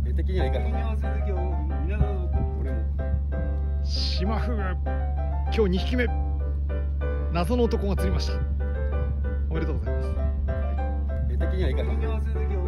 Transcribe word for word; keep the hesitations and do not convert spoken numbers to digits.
絵的にはいいかな。 シマフグ、今日にひきめ、謎の男が釣りました。おめでとうございます。 絵的にはいいかな。